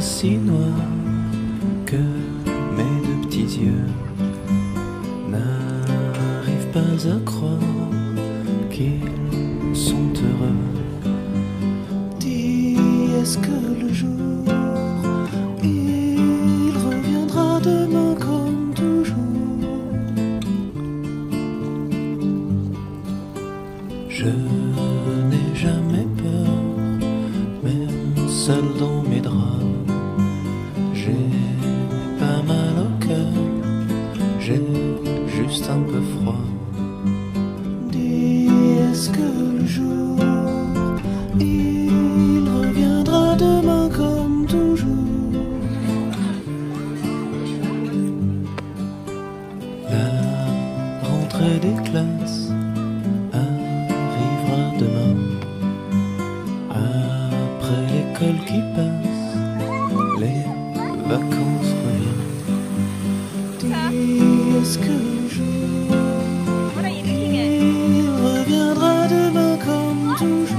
si noir que mes deux petits yeux n'arrivent pas à croire qu'ils sont heureux. Dis, est-ce que le jour il reviendra demain comme toujours? Je n'ai jamais peur, même seul dans mes draps. J'ai pas mal au cœur, j'ai juste un peu froid. Dis, est-ce que le jour il reviendra demain comme toujours? La rentrée des classes arrivera demain. Après l'école qui passe, les vacances reviennent. Dis, est-ce que le jour il reviendra demain comme toujours?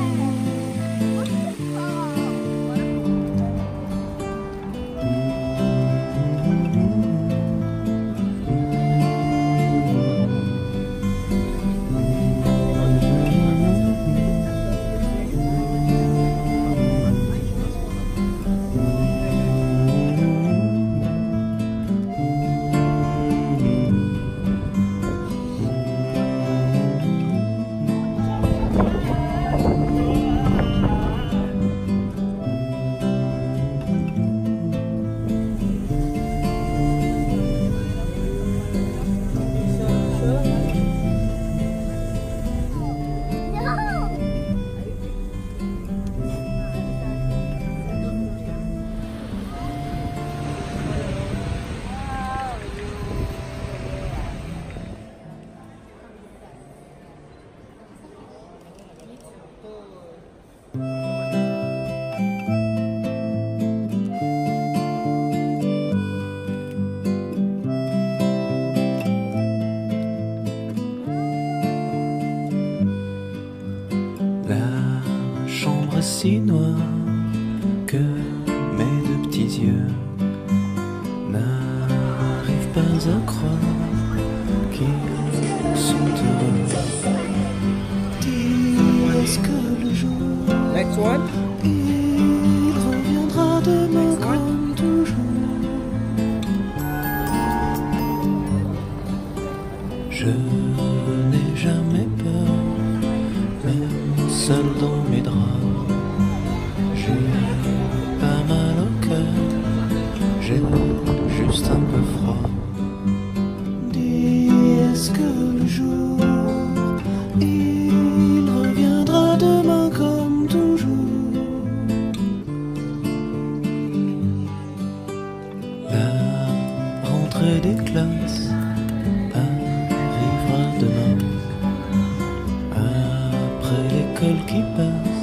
La chambre si noire que mes deux petits yeux n'arrivent pas à croire qu'ils sont heureux. Dis, est-ce que le jour Next one. il reviendra demain comme toujours? Je n'ai jamais peur, même seul dans mes draps. J'ai pas mal au cœur, j'ai juste un peu froid. Dis, est-ce que le jour il reviendra demain comme toujours? La rentrée des classes arrivera demain. Après l'école qui passe,